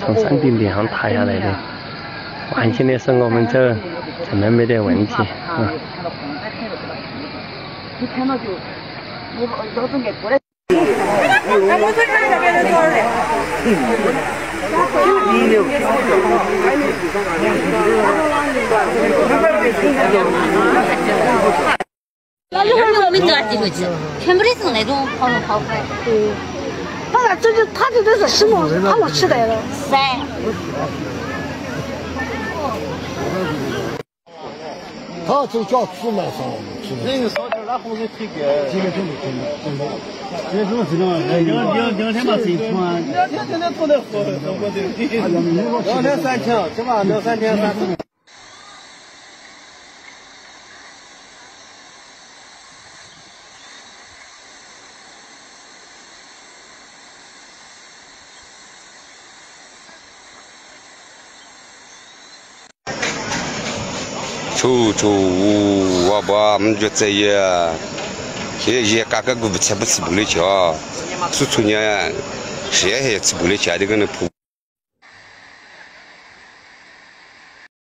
从山顶顶上塌下来的，万幸的是我们这真的没得问题。 你看到就，我老子爱过来。 我这看一下别人多少的。 那一会儿我们都要寄回去，全部都是那种跑龙跑虎。 对，他这都是什么网络时代了。 是。 他就叫出卖上了。 人少点，然后是体给。 今天真的。 这种是两天把谁穿？两天做得好，我这2天3天，是吧？2、3天3次。 我把我们就这也嘎嘎个不吃不了觉，出年10也吃不了觉的跟那铺。